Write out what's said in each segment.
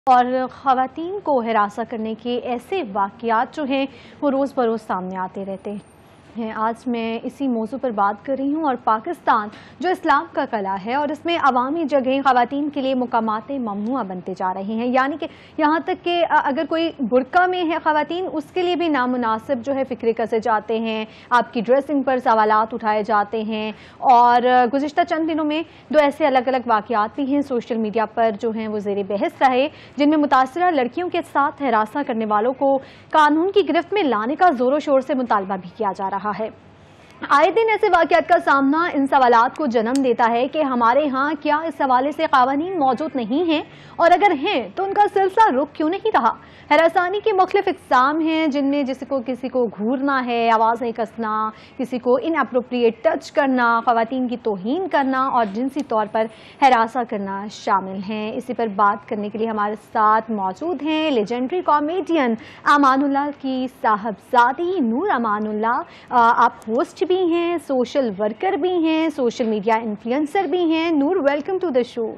और ख़वातीन को हिरासा करने के ऐसे वाक़यात जो हैं वो रोज़ बरोज़ सामने आते रहते हैं। आज मैं इसी मौजू पर बात कर रही हूँ और पाकिस्तान जो इस्लाम का कला है और इसमें अवामी जगह ख़वातीन के लिए मुकामात ममनुआ बनते जा रहे हैं, यानी कि यहाँ तक कि अगर कोई बुरका में है ख़वातीन उसके लिए भी नामुनासिब जो है फ़िक्रे कसे जाते हैं, आपकी ड्रेसिंग पर सवालात उठाए जाते हैं। और गुज़िश्ता चंद दिनों में दो ऐसे अलग अलग वाक़यात भी हैं सोशल मीडिया पर जो हैं वो ज़ेर बहस रहे, जिनमें मुतासिरा लड़कियों के साथ हिरासा करने वालों को कानून की गिरफ्त में लाने का ज़ोरों शोर से मुतालबा भी किया जा रहा है। आए दिन ऐसे वाक़यात का सामना इन सवालात को जन्म देता है कि हमारे यहाँ क्या इस हवाले से कानून मौजूद नहीं हैं, और अगर हैं तो उनका सिलसिला रुक क्यों नहीं रहा। हरासानी की मुख्तलिफ इक़साम हैं, जिनमें किसी को घूरना है, आवाज़ें कसना, किसी को इनअप्रोप्रिएट टच करना, ख़वातीन की तौहीन करना और जिनसी तौर पर हरासा करना शामिल हैं। इसी पर बात करने के लिए हमारे साथ मौजूद हैं लेजेंडरी कॉमेडियन अमानुल्लाह की साहबजादी नूर अमानुल्लाह। आप होस्ट भी हैं, सोशल वर्कर भी हैं, सोशल मीडिया इन्फ्लुएंसर भी हैं। Noor, welcome to the show.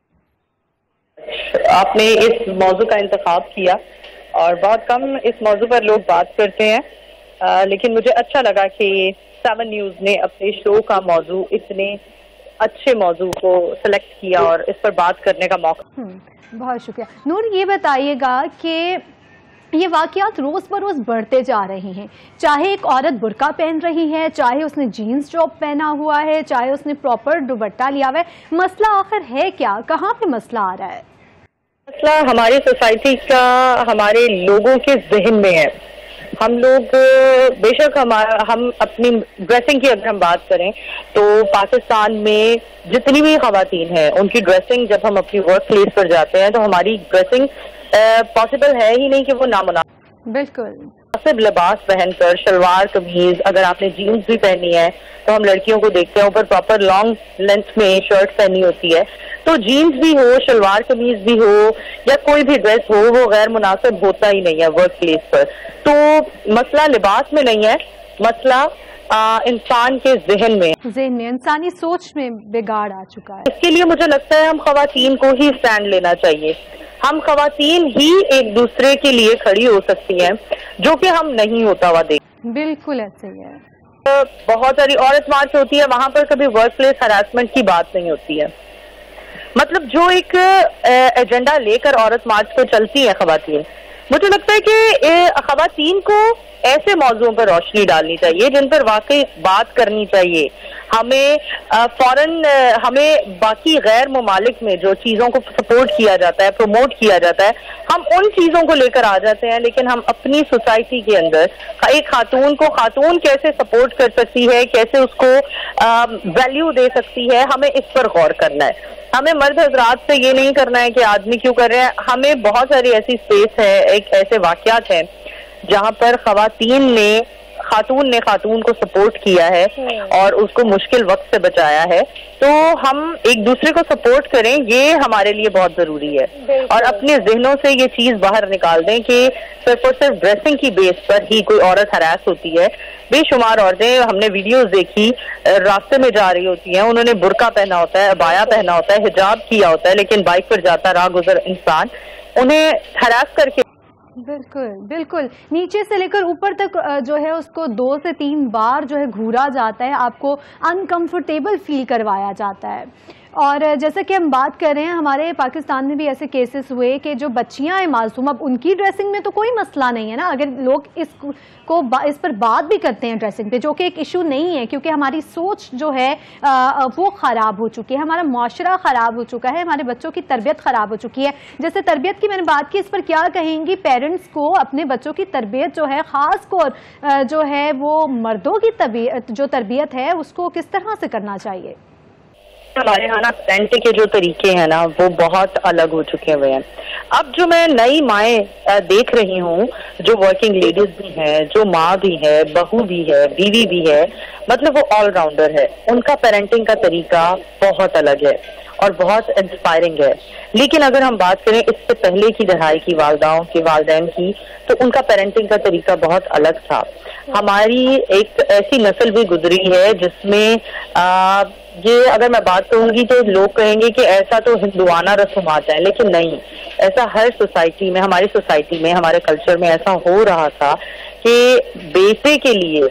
आपने इस मौजू का इंतखाब किया और बहुत कम इस मौजू पर लोग बात करते हैं, लेकिन मुझे अच्छा लगा कि 7 न्यूज़ ने अपने शो का मौजू इतने अच्छे मौजू को सिलेक्ट किया और इस पर बात करने का मौका। बहुत शुक्रिया। नूर, ये बताइएगा कि ये वाक़यात रोज़ बरोज़ बढ़ते जा रहे हैं, चाहे एक औरत बुर्का पहन रही है, चाहे उसने जीन्स टॉप पहना हुआ है, चाहे उसने प्रॉपर दुपट्टा लिया हुआ है, मसला आखिर है क्या? कहाँ पे मसला आ रहा है? मसला हमारी सोसाइटी का, हमारे लोगों के जहन में है। हम लोग बेशक हम अपनी ड्रेसिंग की अगर हम बात करें तो पाकिस्तान में जितनी भी ख़वातीन हैं उनकी ड्रेसिंग, जब हम अपनी वर्क प्लेस पर जाते हैं तो हमारी ड्रेसिंग पॉसिबल है ही नहीं कि वो नामुनासिब बिल्कुल मुनासिब लिबास पहनकर, शलवार कमीज, अगर आपने जीन्स भी पहनी है तो हम लड़कियों को देखते हैं ऊपर प्रॉपर लॉन्ग लेंथ में शर्ट पहनी होती है, तो जीन्स भी हो, शलवार कमीज भी हो या कोई भी ड्रेस हो, वो गैर मुनासिब होता ही नहीं है वर्क प्लेस पर। तो मसला लिबास में नहीं है, मसला इंसान के जहन में, इंसानी सोच में बिगाड़ आ चुका है। इसके लिए मुझे लगता है हम ख़वातीन को ही स्टैंड लेना चाहिए। हम ख़वातीन ही एक दूसरे के लिए खड़ी हो सकती हैं, जो कि हम नहीं होता हुआ देख। बिल्कुल ऐसे ही है। बहुत सारी औरत मार्च होती है, वहां पर कभी वर्क प्लेस हरासमेंट की बात नहीं होती है। मतलब जो एक एजेंडा लेकर औरत मार्च को चलती है ख़वातीन, मुझे लगता है कि ख़वातीन को ऐसे मौज़ूओं पर रोशनी डालनी चाहिए जिन पर वाकई बात करनी चाहिए। हमें हमें बाकी गैर ममालिक में जो चीज़ों को सपोर्ट किया जाता है, प्रमोट किया जाता है, हम उन चीज़ों को लेकर आ जाते हैं, लेकिन हम अपनी सोसाइटी के अंदर एक खातून को खातून कैसे सपोर्ट कर सकती है, कैसे उसको वैल्यू दे सकती है, हमें इस पर गौर करना है। हमें मर्द हजरात से ये नहीं करना है कि आदमी क्यों कर रहे हैं। हमें बहुत सारी ऐसी स्पेस है, एक ऐसे वाक़यात हैं जहाँ पर खातून ने खातून को सपोर्ट किया है और उसको मुश्किल वक्त से बचाया है। तो हम एक दूसरे को सपोर्ट करें, ये हमारे लिए बहुत जरूरी है। और अपने जहनों से ये चीज बाहर निकाल दें कि सिर्फ और सिर्फ ड्रेसिंग की बेस पर ही कोई औरत हरास होती है। बेशुमार औरतें, हमने वीडियोस देखी, रास्ते में जा रही होती हैं, उन्होंने बुर्का पहना होता है, अबाया पहना होता है, हिजाब किया होता है, लेकिन बाइक पर जाता राह गुजर इंसान उन्हें हरास करके बिल्कुल बिल्कुल नीचे से लेकर ऊपर तक जो है उसको 2 से 3 बार जो है घूरा जाता है, आपको अनकंफर्टेबल फील करवाया जाता है। और जैसा कि हम बात कर रहे हैं, हमारे पाकिस्तान में भी ऐसे केसेस हुए कि जो बच्चियां हैं मासूम, अब उनकी ड्रेसिंग में तो कोई मसला नहीं है ना, अगर लोग इस पर बात भी करते हैं ड्रेसिंग पे, जो कि एक इशू नहीं है, क्योंकि हमारी सोच जो है वो ख़राब हो चुकी है, हमारा माशरा ख़राब हो चुका है, हमारे बच्चों की तरबियत ख़राब हो चुकी है। जैसे तरबियत की मैंने बात की, इस पर क्या कहेंगी? पेरेंट्स को अपने बच्चों की तरबियत जो है, ख़ास कर जो है वो मर्दों की तरबियत है, उसको किस तरह से करना चाहिए? हमारे यहाँ ना पेरेंटिंग के जो तरीके हैं ना वो बहुत अलग हो चुके हुए हैं। अब जो मैं नई माएँ देख रही हूँ, जो वर्किंग लेडीज भी हैं, जो माँ भी है, बहू भी है, बीवी भी है, मतलब वो ऑलराउंडर है, उनका पेरेंटिंग का तरीका बहुत अलग है और बहुत इंस्पायरिंग है। लेकिन अगर हम बात करें इससे पहले की दहाई की वालदाओं की, वालदैन की, तो उनका पेरेंटिंग का तरीका बहुत अलग था। हमारी एक ऐसी नस्ल भी गुजरी है जिसमें ये अगर मैं बात करूंगी तो लोग कहेंगे कि ऐसा तो हिंदुआना रस्मात है, लेकिन नहीं, ऐसा हर सोसाइटी में, हमारी सोसाइटी में, हमारे कल्चर में ऐसा हो रहा था कि बेटे के लिए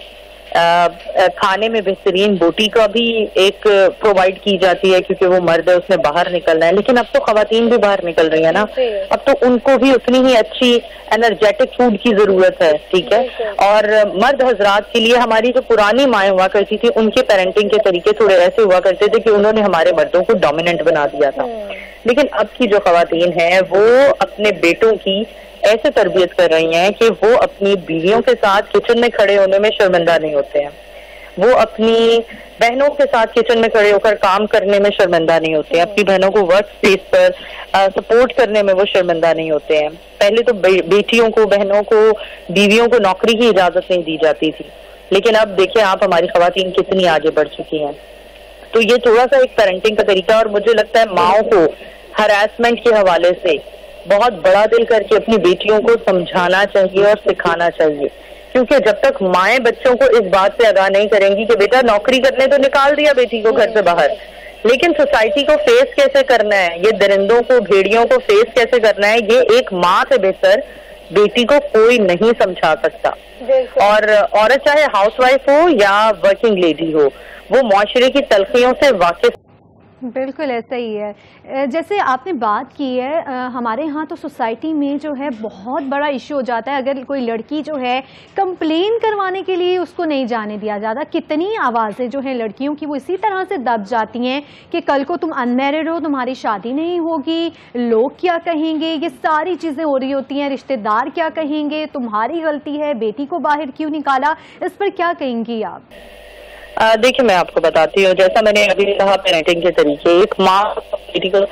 खाने में बेहतरीन बोटी का भी एक प्रोवाइड की जाती है क्योंकि वो मर्द है, उसने बाहर निकलना है। लेकिन अब तो खवातीन भी बाहर निकल रही है ना, अब तो उनको भी उतनी ही अच्छी एनर्जेटिक फूड की जरूरत है, ठीक है। और मर्द हजरात के लिए हमारी जो पुरानी माएँ हुआ करती थी, उनके पेरेंटिंग के तरीके थोड़े ऐसे हुआ करते थे कि उन्होंने हमारे मर्दों को डोमिनेंट बना दिया था। लेकिन अब की जो खवातीन है वो अपने बेटों की ऐसे तरबियत कर रही हैं कि वो अपनी बीवियों के साथ किचन में खड़े होने में शर्मिंदा नहीं होते हैं, वो अपनी बहनों के साथ किचन में खड़े होकर काम करने में शर्मिंदा नहीं होते हैं, अपनी बहनों को वर्क स्पेस पर सपोर्ट करने में वो शर्मिंदा नहीं होते हैं। पहले तो बेटियों को, बहनों को, बीवियों को नौकरी की इजाजत नहीं दी जाती थी, लेकिन अब देखिए आप हमारी खवातीन कितनी आगे बढ़ चुकी हैं। तो ये थोड़ा सा एक पेरेंटिंग का तरीका, और मुझे लगता है माओ को हरासमेंट के हवाले से बहुत बड़ा दिल करके अपनी बेटियों को समझाना चाहिए और सिखाना चाहिए, क्योंकि जब तक माएँ बच्चों को इस बात से आगाह नहीं करेंगी कि बेटा नौकरी करने तो निकाल दिया बेटी को घर से बाहर, लेकिन सोसाइटी को फेस कैसे करना है, ये दरिंदों को, भेड़ियों को फेस कैसे करना है, ये एक माँ से बेहतर बेटी को कोई नहीं समझा सकता। और औरत चाहे हाउसवाइफ हो या वर्किंग लेडी हो, वो मुआशरे की तलखियों से वाकिफ। बिल्कुल ऐसा ही है। जैसे आपने बात की है, हमारे यहाँ तो सोसाइटी में जो है बहुत बड़ा इशू हो जाता है, अगर कोई लड़की जो है कंप्लेन करवाने के लिए उसको नहीं जाने दिया जाता। कितनी आवाज़ें जो हैं लड़कियों की वो इसी तरह से दब जाती हैं कि कल को तुम अनमैरिड हो, तुम्हारी शादी नहीं होगी, लोग क्या कहेंगे, ये सारी चीज़ें हो रही होती हैं, रिश्तेदार क्या कहेंगे, तुम्हारी गलती है, बेटी को बाहर क्यों निकाला। इस पर क्या कहेंगी आप? देखिए मैं आपको बताती हूँ, जैसा मैंने अभी कहा पेरेंटिंग के तरीके, एक माँ बेटी को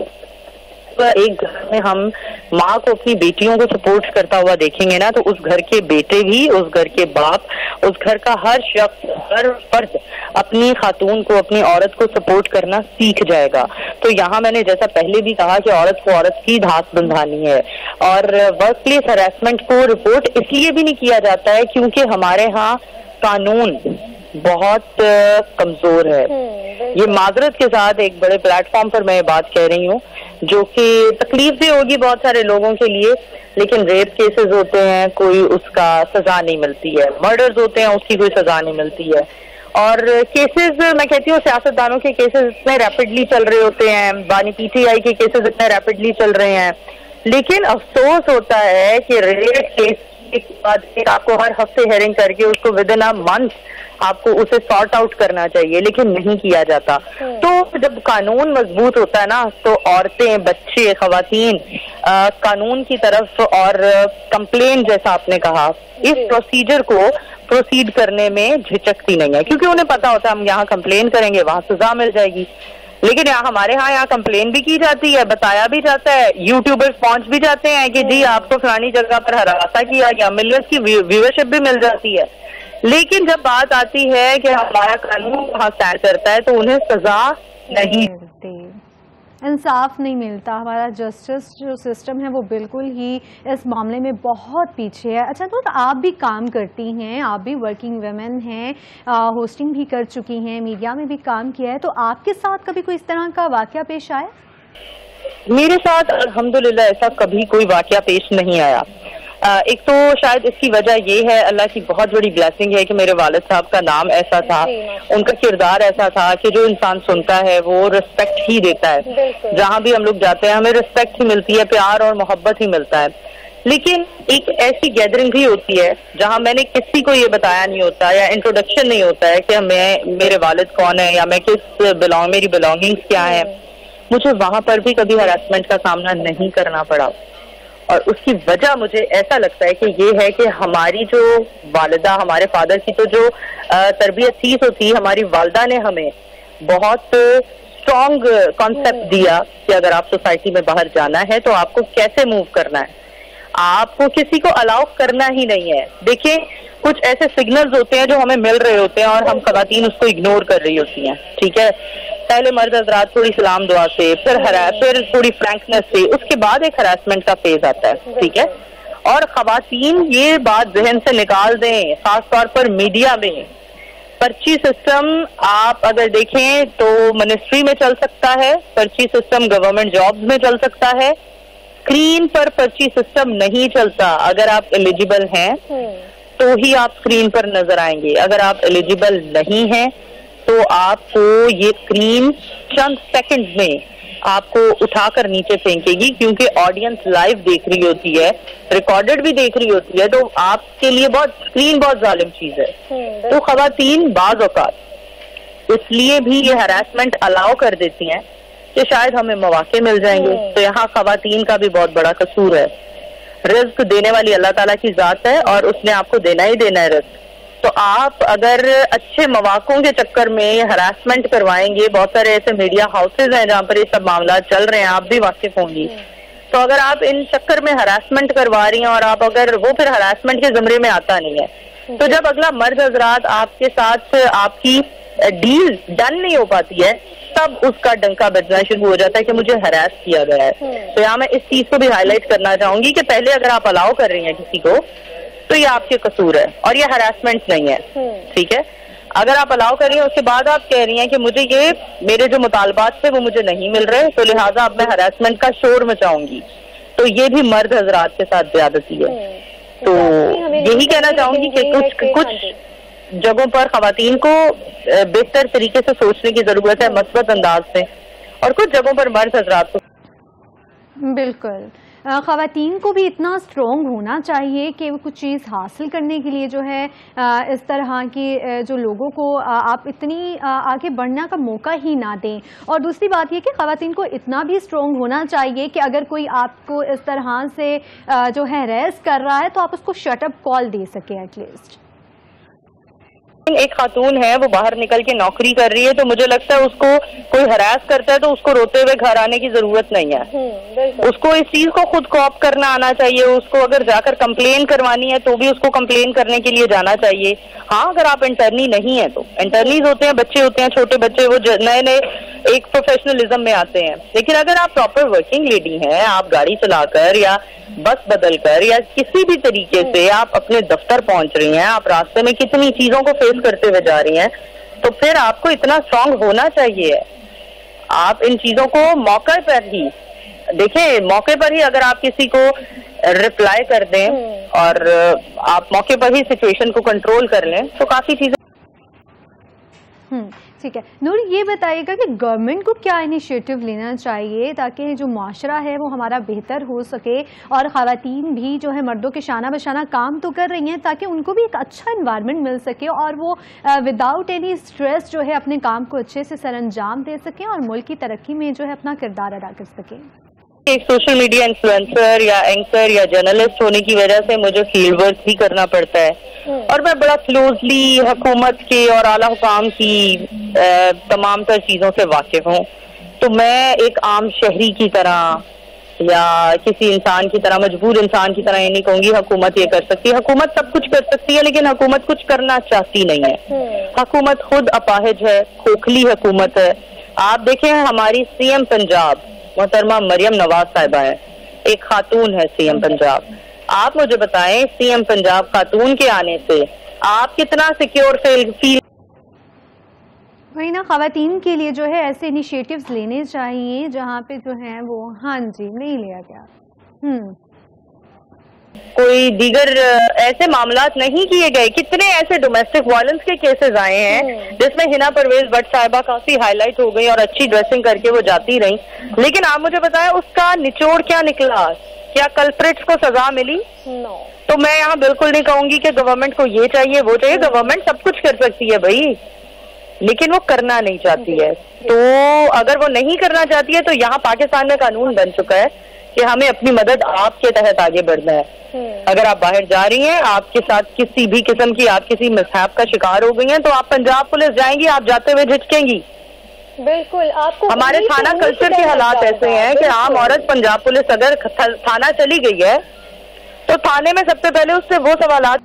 एक घर में हम माँ को अपनी बेटियों को सपोर्ट करता हुआ देखेंगे ना, तो उस घर के बेटे भी, उस घर के बाप, उस घर का हर शख्स, हर फर्द अपनी खातून को, अपनी औरत को सपोर्ट करना सीख जाएगा। तो यहाँ मैंने जैसा पहले भी कहा कि औरत को औरत की धाक बंधानी है। और वर्क प्लेस हरासमेंट को रिपोर्ट इसलिए भी नहीं किया जाता है क्योंकि हमारे यहाँ कानून बहुत कमजोर है। ये माजरत के साथ एक बड़े प्लेटफॉर्म पर मैं बात कह रही हूँ, जो कि तकलीफ भी होगी बहुत सारे लोगों के लिए, लेकिन रेप केसेस होते हैं, कोई उसका सजा नहीं मिलती है, मर्डर्स होते हैं, उसकी कोई सजा नहीं मिलती है। और केसेस, मैं कहती हूँ सियासतदानों के केसेस इतने रैपिडली चल रहे होते हैं, बानी पीटीआई के केसेस इतने रैपिडली चल रहे हैं, लेकिन अफसोस होता है कि रेप केस के बाद आपको हर हफ्ते हेयरिंग करके उसको विद इन अ मंथ आपको उसे सॉर्ट आउट करना चाहिए, लेकिन नहीं किया जाता। तो जब कानून मजबूत होता है ना, तो औरतें, बच्चे, खवातीन कानून की तरफ और कंप्लेन, जैसा आपने कहा, इस प्रोसीजर को प्रोसीड करने में झिझकती नहीं है, क्योंकि उन्हें पता होता है हम यहाँ कंप्लेन करेंगे, वहां सजा मिल जाएगी। लेकिन यहाँ हमारे यहाँ कंप्लेन भी की जाती है, बताया भी जाता है, यूट्यूबर्स पहुंच भी जाते हैं कि जी आपको फलानी जगह पर हरासा किया गया, मिलियंस की व्यूअरशिप भी मिल जाती है। लेकिन जब बात आती है कि हमारा कानून वहाँ स्टैंड करता है तो उन्हें सजा नहीं मिलती, इंसाफ नहीं मिलता। हमारा जस्टिस जो सिस्टम है वो बिल्कुल ही इस मामले में बहुत पीछे है। अच्छा, तो आप भी काम करती हैं, आप भी वर्किंग वुमेन हैं, होस्टिंग भी कर चुकी हैं, मीडिया में भी काम किया है, तो आपके साथ कभी कोई इस तरह का वाकया पेश आया? मेरे साथ अल्हम्दुलिल्लाह ऐसा कभी कोई वाकया पेश नहीं आया। एक तो शायद इसकी वजह ये है, अल्लाह की बहुत बड़ी ब्लेसिंग है कि मेरे वालिद साहब का नाम ऐसा था, उनका किरदार ऐसा था कि जो इंसान सुनता है वो रिस्पेक्ट ही देता है। जहाँ भी हम लोग जाते हैं हमें रिस्पेक्ट ही मिलती है, प्यार और मोहब्बत ही मिलता है। लेकिन एक ऐसी गैदरिंग भी होती है जहाँ मैंने किसी को ये बताया नहीं होता या इंट्रोडक्शन नहीं होता है कि मेरे वालिद कौन है या मैं मेरी बिलोंगिंग्स क्या है। मुझे वहां पर भी कभी हरासमेंट का सामना नहीं करना पड़ा, और उसकी वजह मुझे ऐसा लगता है कि ये है कि हमारी जो वालिदा, हमारे फादर की तो जो तरबियत थी तो थी, हमारी वालिदा ने हमें बहुत स्ट्रॉन्ग कॉन्सेप्ट दिया कि अगर आप सोसाइटी में बाहर जाना है तो आपको कैसे मूव करना है, आपको किसी को अलाउ करना ही नहीं है। देखिए कुछ ऐसे सिग्नल्स होते हैं जो हमें मिल रहे होते हैं और हम खवातीन उसको इग्नोर कर रही होती हैं, ठीक है। पहले मर्द हजरात थोड़ी सलाम दुआ से, फिर थोड़ी फ्रैंकनेस से, उसके बाद एक हरासमेंट का फेज आता है, ठीक है। और खवातीन ये बात जहन से निकाल दें, खास तौर पर मीडिया में पर्ची सिस्टम आप अगर देखें तो मिनिस्ट्री में चल सकता है, पर्ची सिस्टम गवर्नमेंट जॉब्स में चल सकता है, स्क्रीन पर पर्ची सिस्टम नहीं चलता। अगर आप एलिजिबल हैं तो ही आप स्क्रीन पर नजर आएंगे, अगर आप एलिजिबल नहीं हैं तो आपको ये स्क्रीन चंद सेकंड्स में आपको उठाकर नीचे फेंकेगी, क्योंकि ऑडियंस लाइव देख रही होती है, रिकॉर्डेड भी देख रही होती है, तो आपके लिए स्क्रीन बहुत जालिम चीज है। तो खवातीन बाज औकात इसलिए भी ये हरासमेंट अलाउ कर देती हैं कि शायद हमें मौके मिल जाएंगे। तो यहाँ खवातीन का भी बहुत बड़ा कसूर है। रिस्क देने वाली अल्लाह ताला की जात है और उसने आपको देना ही देना है रिस्क। तो आप अगर अच्छे मौकों के चक्कर में हरासमेंट करवाएंगे, बहुत सारे ऐसे मीडिया हाउसेज हैं जहाँ पर ये सब मामला चल रहे हैं, आप भी वाकिफ होंगी, तो अगर आप इन चक्कर में हरासमेंट करवा रही हैं और आप अगर वो फिर हरासमेंट के ज़मरे में आता नहीं है, तो जब अगला मर्द हजरात आपके साथ आपकी डील डन नहीं हो पाती है, तब उसका डंका बजना शुरू हो जाता है कि मुझे हरास किया गया है। तो यहाँ मैं इस चीज को भी हाईलाइट करना चाहूंगी कि पहले अगर आप अलाउ कर रही हैं किसी को तो ये आपके कसूर है और ये हरासमेंट नहीं है, ठीक है। अगर आप अलाउ कर रही हैं उसके बाद आप कह रही हैं कि मुझे ये मेरे जो मुतालबात थे वो मुझे नहीं मिल रहे, तो लिहाजा अब मैं हरासमेंट का शोर मचाऊंगी, तो ये भी मर्द हजरात के साथ ज्यादती है। तो यही कहना चाहूंगी कि कुछ जगहों पर खवातीन को बेहतर तरीके से सोचने की जरूरत है, मस्बत अंदाज से, और कुछ जगहों पर मर्द हजरात को बिल्कुल खवातीन को भी इतना स्ट्रॉन्ग होना चाहिए कि वो कुछ चीज़ हासिल करने के लिए जो है इस तरह की जो लोगों को आप इतनी आगे बढ़ने का मौका ही ना दें। और दूसरी बात ये कि खवातीन को इतना भी स्ट्रॉन्ग होना चाहिए कि अगर कोई आपको इस तरह से जो है हैरेस कर रहा है तो आप उसको शटअप कॉल दे सकें एटलीस्ट। एक खातून है वो बाहर निकल के नौकरी कर रही है, तो मुझे लगता है उसको कोई हरास करता है तो उसको रोते हुए घर आने की जरूरत नहीं है। उसको इस चीज को खुद कॉप करना आना चाहिए। उसको अगर जाकर कंप्लेन करवानी है तो भी उसको कंप्लेन करने के लिए जाना चाहिए। हाँ, अगर आप इंटर्नी नहीं है तो इंटर्नीज होते हैं, बच्चे होते हैं, छोटे बच्चे, वो नए नए एक प्रोफेशनलिज्म में आते हैं। लेकिन अगर आप प्रॉपर वर्किंग लेडी हैं, आप गाड़ी चलाकर या बस बदल कर या किसी भी तरीके से आप अपने दफ्तर पहुंच रही हैं, आप रास्ते में कितनी चीजों को फेस करते हुए जा रही हैं, तो फिर आपको इतना स्ट्रांग होना चाहिए। आप इन चीजों को मौके पर ही देखें, मौके पर ही अगर आप किसी को रिप्लाई कर दें और आप मौके पर ही सिचुएशन को कंट्रोल कर लें तो काफी चीजें। ठीक है नूर, ये बताइएगा कि गवर्नमेंट को क्या इनिशिएटिव लेना चाहिए ताकि जो माशरा है वो हमारा बेहतर हो सके, और ख़वातीन भी जो है मर्दों के शाना बशाना काम तो कर रही हैं ताकि उनको भी एक अच्छा इन्वायरमेंट मिल सके और वो विदाउट एनी स्ट्रेस जो है अपने काम को अच्छे से सरअंजाम दे सकें और मुल्क की तरक्की में जो है अपना किरदार अदा कर सकें। एक सोशल मीडिया इन्फ्लुएंसर या एंकर या जर्नलिस्ट होने की वजह से मुझे फील्ड वर्क भी करना पड़ता है और मैं बड़ा क्लोजली हुकूमत के और आला हुकाम की तमाम तर चीजों से वाकिफ हूँ। तो मैं एक आम शहरी की तरह या किसी इंसान की तरह, मजबूर इंसान की तरह ये नहीं कहूंगी हुकूमत ये कर सकती है। हुकूमत सब कुछ कर सकती है लेकिन हुकूमत कुछ करना चाहती नहीं है। हुकूमत खुद अपाहिज है, खोखली हुकूमत है। आप देखें हमारी सीएम पंजाब मोहतरमा मरियम नवाज साहिबा है, एक खातून है सीएम पंजाब। आप मुझे बताएं सीएम पंजाब खातून के आने से आप कितना सिक्योर फील। वही ना, खवातीन के लिए जो है ऐसे इनिशिएटिव्स लेने चाहिए जहाँ पे जो है वो हाँ जी नहीं लिया गया। कोई दीगर ऐसे मामलात नहीं किए गए। कितने ऐसे डोमेस्टिक वायलेंस के केसेस आए हैं जिसमें हिना परवेज भट्ट साहिबा काफी हाईलाइट हो गई और अच्छी ड्रेसिंग करके वो जाती रही, लेकिन आप मुझे बताएं उसका निचोड़ क्या निकला? क्या कल्प्रिट्स को सजा मिली? तो मैं यहाँ बिल्कुल नहीं कहूंगी कि गवर्नमेंट को ये चाहिए वो चाहिए। गवर्नमेंट सब कुछ कर सकती है भाई, लेकिन वो करना नहीं चाहती है। तो अगर वो नहीं करना चाहती है तो यहाँ पाकिस्तान में कानून बन चुका है कि हमें अपनी मदद आपके तहत आगे बढ़ना है। अगर आप बाहर जा रही हैं, आपके साथ किसी भी किस्म की आप किसी मिसहैप का शिकार हो गई हैं, तो आप पंजाब पुलिस जाएंगी, आप जाते हुए झिझकेंगी। बिल्कुल, आपको हमारे थाना कल्चर के हालात ऐसे हैं कि आम औरत पंजाब पुलिस अगर थाना चली गई है तो थाने में सबसे पहले उससे वो सवाल।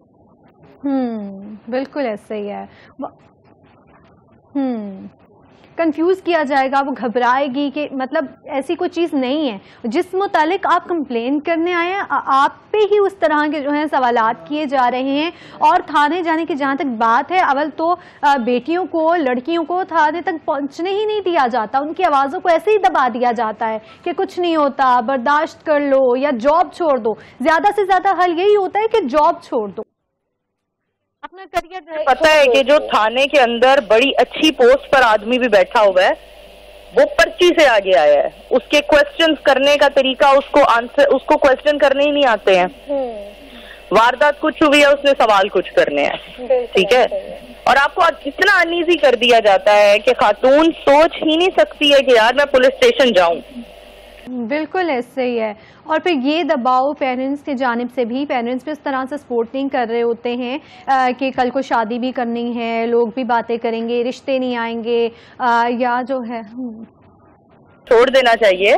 बिल्कुल ऐसे ही है। कंफ्यूज किया जाएगा, वो घबराएगी कि मतलब ऐसी कोई चीज़ नहीं है। जिस मुतालिक आप कंप्लेन करने आए हैं, आप पे ही उस तरह के जो है सवालात किए जा रहे हैं। और थाने जाने की जहाँ तक बात है, अवल तो बेटियों को, लड़कियों को थाने तक पहुँचने ही नहीं दिया जाता, उनकी आवाज़ों को ऐसे ही दबा दिया जाता है कि कुछ नहीं होता, बर्दाश्त कर लो या जॉब छोड़ दो। ज़्यादा से ज़्यादा हल यही होता है कि जॉब छोड़ दो, अपना करियर। पता है कि जो थाने के अंदर बड़ी अच्छी पोस्ट पर आदमी भी बैठा हुआ है, वो पर्ची से आगे आया है, उसके क्वेश्चंस करने का तरीका, उसको क्वेश्चन करने ही नहीं आते हैं। वारदात कुछ हुई है, उसने सवाल कुछ करने हैं, ठीक है। और आपको इतना अनईजी कर दिया जाता है कि खातून सोच ही नहीं सकती है कि यार मैं पुलिस स्टेशन जाऊं। बिल्कुल ऐसे ही है। और फिर ये दबाव पेरेंट्स की जानिब से भी, पेरेंट्स भी इस तरह से सपोर्ट नहीं कर रहे होते हैं कि कल को शादी भी करनी है, लोग भी बातें करेंगे, रिश्ते नहीं आएंगे, या जो है छोड़ देना चाहिए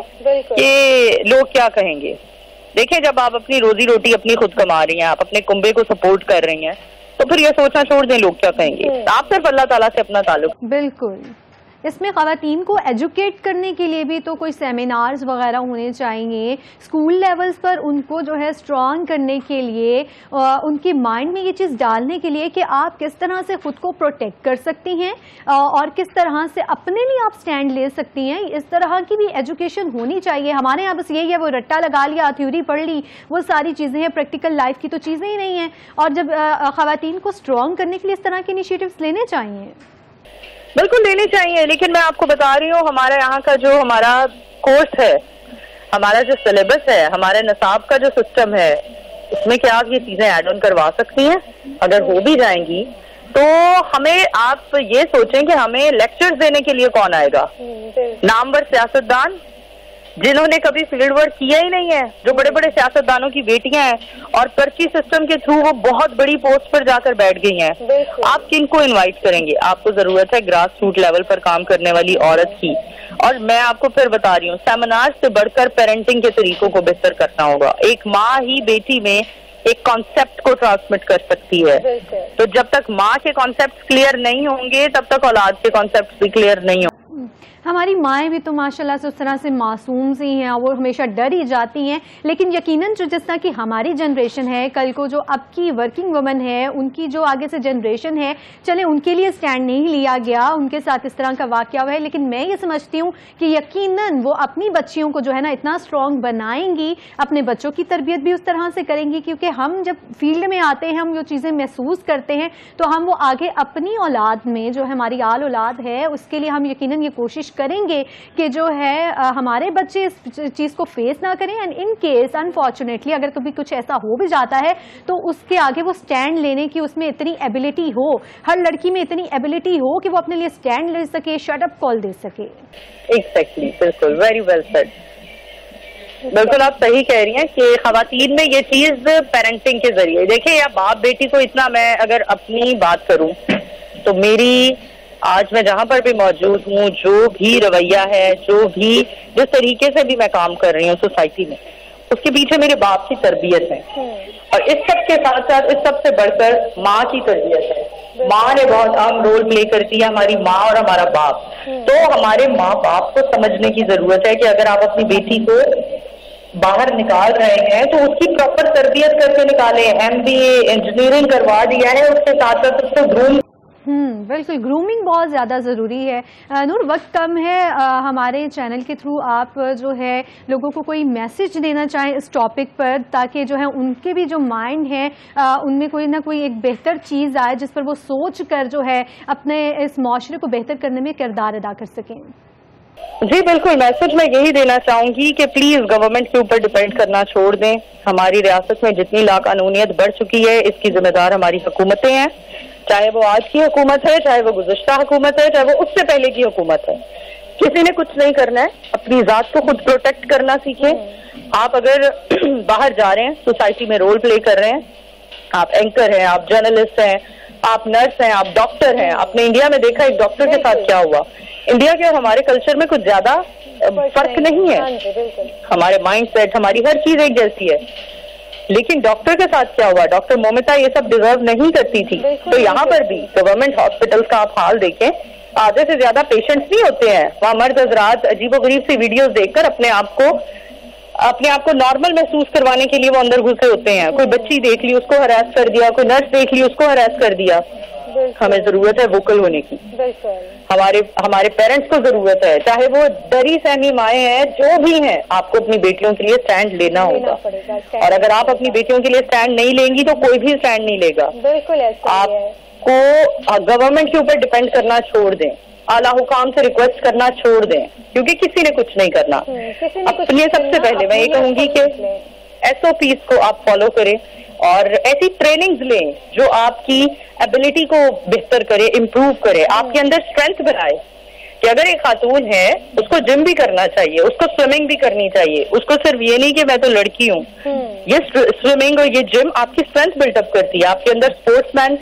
कि लोग क्या कहेंगे। देखिए, जब आप अपनी रोजी रोटी अपनी खुद कमा रही हैं, आप अपने कुंबे को सपोर्ट कर रही हैं, तो फिर ये सोचना छोड़ दें लोग क्या कहेंगे। आप सिर्फ अल्लाह ताला से अपना ताल्लुक। बिल्कुल। इसमें ख़वातीन को एजुकेट करने के लिए भी तो कोई सेमिनार्स वगैरह होने चाहिए, स्कूल लेवल्स पर उनको जो है स्ट्रॉन्ग करने के लिए, उनके माइंड में ये चीज़ डालने के लिए कि आप किस तरह से ख़ुद को प्रोटेक्ट कर सकती हैं और किस तरह से अपने लिए आप स्टैंड ले सकती हैं। इस तरह की भी एजुकेशन होनी चाहिए। हमारे यहाँ बस यही है, वो रट्टा लगा लिया, थ्योरी पढ़ ली, वो सारी चीज़ें हैं, प्रैक्टिकल लाइफ की तो चीज़ें ही नहीं हैं। और जब ख़वातीन को स्ट्रॉन्ग करने के लिए इस तरह के इनिशिएटिव्स लेने चाहिए। बिल्कुल लेनी चाहिए, लेकिन मैं आपको बता रही हूँ, हमारे यहाँ का जो हमारा कोर्स है, हमारा जो सिलेबस है, हमारे निसाब का जो सिस्टम है, उसमें क्या आप ये चीजें ऐड ऑन करवा सकती हैं? अगर हो भी जाएंगी तो हमें, आप ये सोचें कि हमें लेक्चर्स देने के लिए कौन आएगा? नामवर सियासतदान जिन्होंने कभी फील्ड वर्क किया ही नहीं है, जो बड़े बड़े सियासतदानों की बेटियां हैं और पर्ची सिस्टम के थ्रू वो बहुत बड़ी पोस्ट पर जाकर बैठ गई हैं। आप किनको इनवाइट करेंगे? आपको जरूरत है ग्रास रूट लेवल पर काम करने वाली औरत की। और मैं आपको फिर बता रही हूँ, सेमिनार से बढ़कर पेरेंटिंग के तरीकों को बेहतर करना होगा। एक माँ ही बेटी में एक कॉन्सेप्ट को ट्रांसमिट कर सकती है, तो जब तक माँ के कॉन्सेप्ट क्लियर नहीं होंगे तब तक औलाद के कॉन्सेप्ट भी क्लियर नहीं होंगे। हमारी माएँ भी तो माशाल्लाह से उस तरह से मासूम सी हैं, वो हमेशा डर ही जाती हैं। लेकिन यकीनन जो जिस तरह की हमारी जनरेशन है, कल को जो अब की वर्किंग वुमेन है, उनकी जो आगे से जनरेशन है, चले उनके लिए स्टैंड नहीं लिया गया, उनके साथ इस तरह का वाकया हुआ है, लेकिन मैं ये समझती हूँ कि यकीनन वो अपनी बच्चियों को जो है ना इतना स्ट्रॉन्ग बनाएंगी, अपने बच्चों की तरबियत भी उस तरह से करेंगी, क्योंकि हम जब फील्ड में आते हैं, हम जो चीज़ें महसूस करते हैं, तो हम वो आगे अपनी औलाद में, जो हमारी आल औलाद है, उसके लिए हम यकीनन ये कोशिश करेंगे कि जो है हमारे बच्चे इस चीज़ को फेस ना करें। एंड इन केस अनफॉर्चुनेटली अगर कभी कुछ ऐसा हो भी जाता है तो उसके आगे वो स्टैंड लेने की उसमें इतनी एबिलिटी हो, हर लड़की में इतनी एबिलिटी हो कि वो अपने लिए स्टैंड ले सके, शट अप कॉल दे सके। एग्जैक्टली, बिल्कुल, वेरी वेल सेड। बिल्कुल आप सही कह रही हैं कि खवातीन में ये चीज पेरेंटिंग के जरिए, देखिए या बाप बेटी को इतना, मैं अगर अपनी बात करूं तो मेरी आज मैं जहां पर भी मौजूद हूँ, जो भी रवैया है, जिस तरीके से भी मैं काम कर रही हूँ सोसाइटी में, उसके पीछे मेरे बाप की तरबियत है। और इस सब के साथ साथ, इस सब से बढ़कर माँ की तरबियत है। माँ ने बहुत अहम रोल प्ले करती है, हमारी माँ और हमारा बाप। तो हमारे माँ बाप को समझने की जरूरत है कि अगर आप अपनी बेटी को बाहर निकाल रहे हैं तो उसकी प्रॉपर तरबियत करके निकालें। MBA इंजीनियरिंग करवा दिया है, उसके साथ साथ उसको ग्रूम। बिल्कुल, ग्रूमिंग बहुत ज़्यादा ज़रूरी है। नूर, वक्त कम है, हमारे चैनल के थ्रू आप जो है लोगों को कोई मैसेज देना चाहें इस टॉपिक पर, ताकि जो है उनके भी जो माइंड है उनमें कोई ना कोई एक बेहतर चीज़ आए जिस पर वो सोच कर जो है अपने इस माशरे को बेहतर करने में किरदार अदा कर सकें। जी बिल्कुल, मैसेज मैं यही देना चाहूंगी कि प्लीज गवर्नमेंट के ऊपर डिपेंड करना छोड़ दें। हमारी रियासत में जितनी लाकानूनियत बढ़ चुकी है, इसकी जिम्मेदार हमारी हुकूमतें हैं, चाहे वो आज की हुकूमत है, चाहे वो गुज़श्ता हुकूमत है, चाहे वो उससे पहले की हुकूमत है। किसी ने कुछ नहीं करना है, अपनी जात को खुद प्रोटेक्ट करना सीखें। आप अगर बाहर जा रहे हैं, सोसाइटी में रोल प्ले कर रहे हैं, आप एंकर हैं, आप जर्नलिस्ट हैं, आप नर्स हैं, आप डॉक्टर हैं। आपने इंडिया में देखा एक डॉक्टर के साथ क्या हुआ। इंडिया के और हमारे कल्चर में कुछ ज्यादा फर्क नहीं है, हमारे माइंड सेट, हमारी हर चीज एक जैसी है। लेकिन डॉक्टर के साथ क्या हुआ? डॉक्टर मोमिता ये सब डिजर्व नहीं करती थी। तो यहाँ पर भी गवर्नमेंट हॉस्पिटल्स का आप हाल देखें, आधे से ज्यादा पेशेंट्स नहीं होते हैं, वहाँ मर्द हजरात अजीबोगरीब सी वीडियोस देखकर अपने आप को नॉर्मल महसूस करवाने के लिए वो अंदर घुसे होते हैं। कोई बच्ची देख ली उसको हरास कर दिया, कोई नर्स देख ली उसको हरास कर दिया। हमें जरूरत है वोकल होने की, हमारे पेरेंट्स को जरूरत है, चाहे वो डरी सहमी माए हैं जो भी हैं, आपको अपनी बेटियों के लिए स्टैंड लेना होगा। और अगर आप अपनी बेटियों के लिए स्टैंड नहीं लेंगी तो कोई भी स्टैंड नहीं लेगा। बिल्कुल आपको गवर्नमेंट के ऊपर डिपेंड करना छोड़ दें, आला हुकाम से रिक्वेस्ट करना छोड़ दें, क्योंकि किसी ने कुछ नहीं करना। अपने सबसे पहले मैं ये कहूंगी कि SOPs को आप फॉलो करें और ऐसी ट्रेनिंग्स लें जो आपकी एबिलिटी को बेहतर करे, इम्प्रूव करे, आपके अंदर स्ट्रेंथ बनाए। कि अगर एक खातून है उसको जिम भी करना चाहिए, उसको स्विमिंग भी करनी चाहिए, उसको सिर्फ ये नहीं कि मैं तो लड़की हूँ। ये स्विमिंग और ये जिम आपकी स्ट्रेंथ बिल्डअप करती है, आपके अंदर स्पोर्ट्समैन।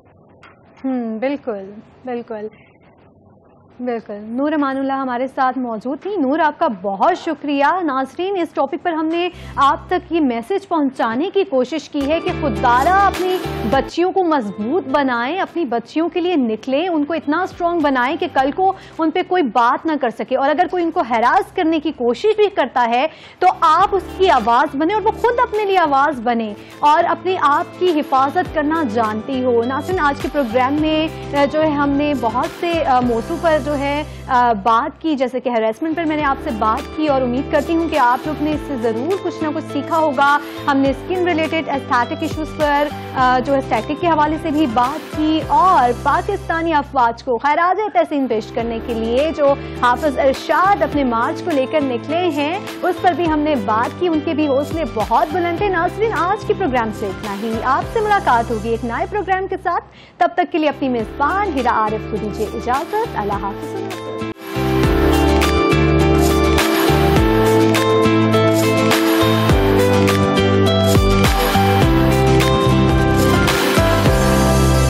बिल्कुल बिल्कुल बिल्कुल। नूर अमानुल्लाह हमारे साथ मौजूद थी। नूर, आपका बहुत शुक्रिया। नाज़रीन, इस टॉपिक पर हमने आप तक ये मैसेज पहुंचाने की कोशिश की है कि खुदारा अपनी बच्चियों को मजबूत बनाएं, अपनी बच्चियों के लिए निकलें, उनको इतना स्ट्रॉन्ग बनाएं कि कल को उन पर कोई बात ना कर सके। और अगर कोई उनको हैरास करने की कोशिश भी करता है तो आप उसकी आवाज़ बने और वो खुद अपने लिए आवाज़ बने और अपने आप की हिफाजत करना जानती हो। नाज़रीन, आज के प्रोग्राम में जो है हमने बहुत से मौजू पर जो है बात की, जैसे कि हैरेसमेंट पर मैंने आपसे बात की और उम्मीद करती हूँ कि आप लोग ने इससे ज़रूर कुछ ना कुछ सीखा होगा। हमने स्किन रिलेटेड एस्थेटिक इश्यूज़ पर जो है एस्थेटिक के हवाले से भी बात की और पाकिस्तानी अफवाज को खैराज तहसीन पेश करने के लिए जो हाफिज इरशाद अपने मार्च को लेकर निकले हैं उस पर भी हमने बात की। उनके भी हौसले बहुत बुलंद थे। नाज़रीन, आज के प्रोग्राम से इतना ही। आपसे मुलाकात होगी एक नए प्रोग्राम के साथ। तब तक के लिए अपनी मेज़बान हिरा आरिफ को दीजिए इजाज़त। अल्लाह हाफ़िज़।